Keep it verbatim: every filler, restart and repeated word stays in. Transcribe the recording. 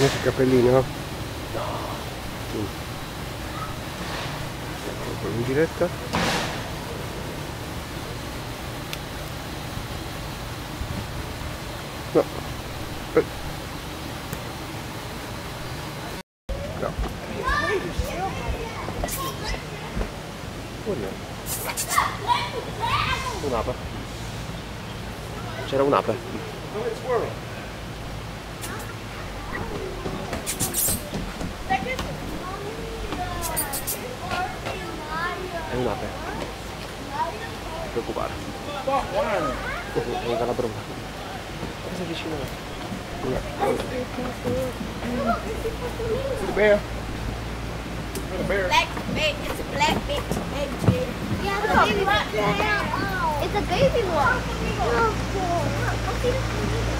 Metti il cappellino? No. Mm. In diretta. No. Eh. No. Un'ape. C'era un'ape. È un'ape. Non ti preoccupare. Venga la broma. Cosa vicino? The bear. The bear. Black big. It's a black big. big. Yeah, the baby. It's a baby one.